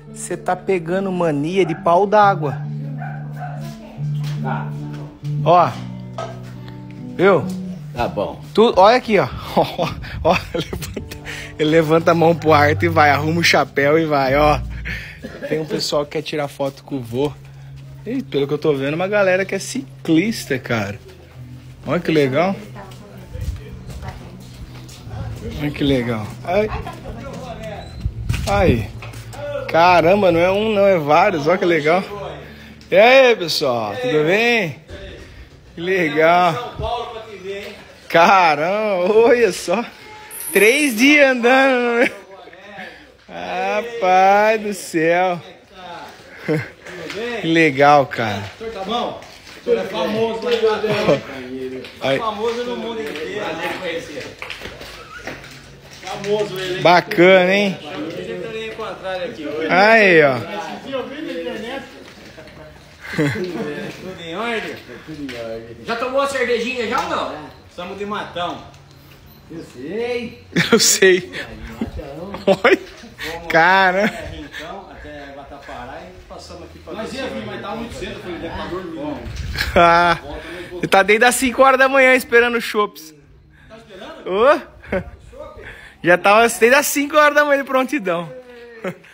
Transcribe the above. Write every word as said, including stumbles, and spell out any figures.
Você tá pegando mania de pau d'água. Tá. Ó. Viu? Tá bom. Tu, olha aqui, ó. Ó, levanta, ele levanta a mão pro alto e vai, arruma o chapéu e vai, ó. Tem um pessoal que quer tirar foto com o vô. E pelo que eu tô vendo, uma galera que é ciclista, cara. Olha que legal. Olha que legal. Aí. Aí. Caramba, não é um, não, é vários. Olha que legal. E aí, pessoal, tudo bem? Que legal. Caramba, olha só. Três dias andando. Rapaz do céu. Que legal, cara. Tá bom? O senhor é famoso lá em Guadalajara. Tá famoso no mundo inteiro. Famoso ele. Bacana, hein? Aí, ó. Tudo em ordem? Já tomou a cervejinha já ou não? Estamos de matão. Eu sei. Eu sei. Olha. Cara. Então, até Guatapará e passamos aqui pra Nós ia vir, mas tá muito cedo, falei, deve estar dormindo. Ah, você tá desde as cinco horas da manhã esperando o Chopps. Tá esperando? Ô. Já tava desde as cinco horas da manhã de prontidão.